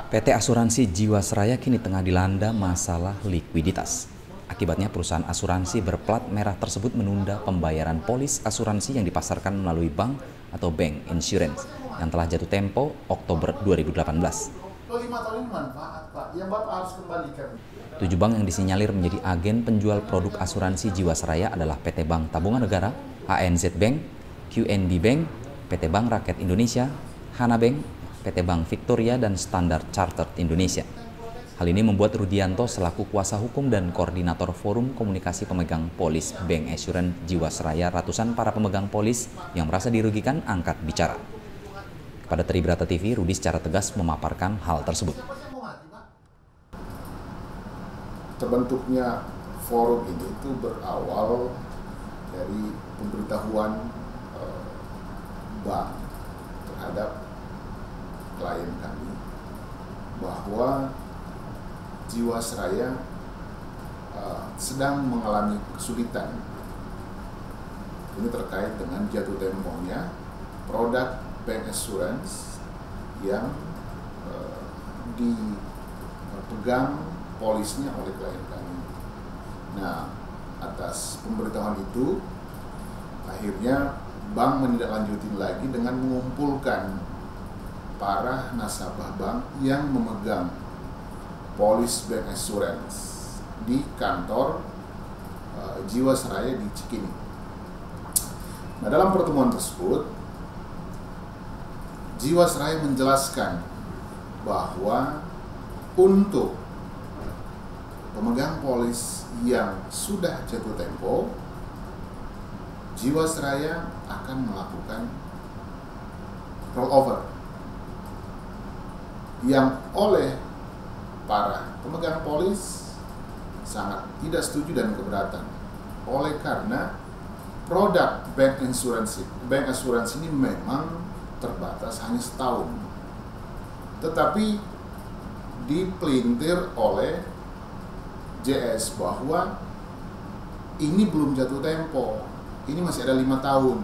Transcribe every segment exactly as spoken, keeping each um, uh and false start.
P T Asuransi Jiwasraya kini tengah dilanda masalah likuiditas. Akibatnya perusahaan asuransi berplat merah tersebut menunda pembayaran polis asuransi yang dipasarkan melalui bank atau bank insurance yang telah jatuh tempo Oktober dua ribu delapan belas. Tujuh bank yang disinyalir menjadi agen penjual produk asuransi Jiwasraya adalah P T Bank Tabungan Negara, A N Z Bank, Q N B Bank, P T Bank Rakyat Indonesia, Hana Bank, P T Bank Victoria, dan Standard Chartered Indonesia. Hal ini membuat Rudianto selaku kuasa hukum dan koordinator Forum Komunikasi Pemegang Polis Bank Assurance Jiwasraya ratusan para pemegang polis yang merasa dirugikan angkat bicara. Kepada Tribrata T V, Rudi secara tegas memaparkan hal tersebut. Terbentuknya forum ini itu berawal dari pemberitahuan eh, bank terhadap klien kami bahwa Jiwasraya uh, sedang mengalami kesulitan. Ini terkait dengan jatuh temponya produk bank assurance yang uh, dipegang polisnya oleh klien kami. Nah, atas pemberitahuan itu, akhirnya bank menindaklanjuti lagi dengan mengumpulkan para nasabah bank yang memegang polis bank assurance di kantor uh, Jiwasraya di Cikini. Nah, dalam pertemuan tersebut, Jiwasraya menjelaskan bahwa untuk pemegang polis yang sudah jatuh tempo, Jiwasraya akan melakukan rollover yang oleh para pemegang polis sangat tidak setuju dan keberatan. Oleh karena produk bank insurance, bank assurance ini memang terbatas hanya setahun, tetapi dipelintir oleh J S bahwa ini belum jatuh tempo, ini masih ada lima tahun.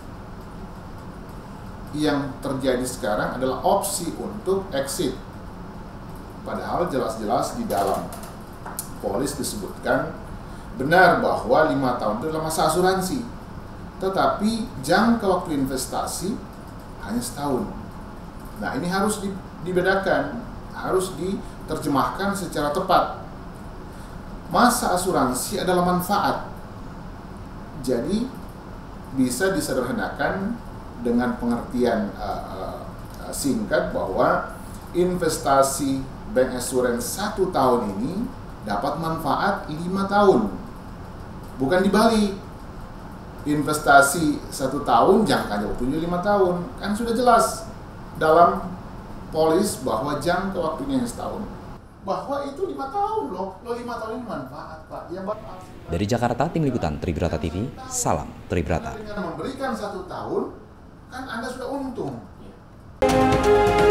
Yang terjadi sekarang adalah opsi untuk exit. Padahal jelas-jelas di dalam polis disebutkan benar bahwa lima tahun itu adalah masa asuransi, tetapi jangka waktu investasi hanya setahun. Nah, ini harus dibedakan, harus diterjemahkan secara tepat. Masa asuransi adalah manfaat, jadi bisa disederhanakan dengan pengertian uh, uh, singkat bahwa investasi bank assurance satu tahun ini dapat manfaat lima tahun. Bukan dibalik. Investasi satu tahun jangka waktunya lima tahun. Kan sudah jelas dalam polis bahwa jangka waktunya yang setahun. Bahwa itu lima tahun loh. Loh lima tahun ini manfaat, Pak. Yang Dari Jakarta, Tim Liputan Tribrata T V, salam Tribrata. Dengan memberikan satu tahun, kan Anda sudah untung.